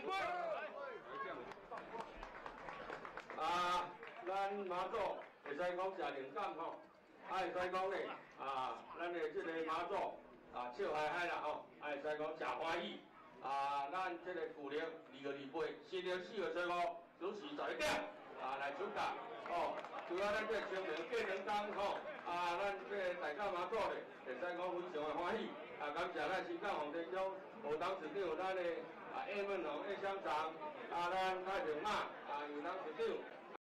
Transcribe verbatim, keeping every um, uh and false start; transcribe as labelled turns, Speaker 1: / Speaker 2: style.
Speaker 1: 准备。
Speaker 2: 啊，咱妈祖会使讲食灵感吼，啊会使讲咧啊，咱的这个妈祖啊笑嗨嗨啦吼，啊会使讲食欢喜。啊，咱这个旧历二月二八，新历四月十五，准时十一点啊来出价哦。除了咱这个清明过两天吼，啊，咱这个大家妈祖咧，会使讲非常的欢喜。啊，感谢咱新港黄天中武当市长咱的啊叶问龙叶乡长，啊，咱太平马啊有当市长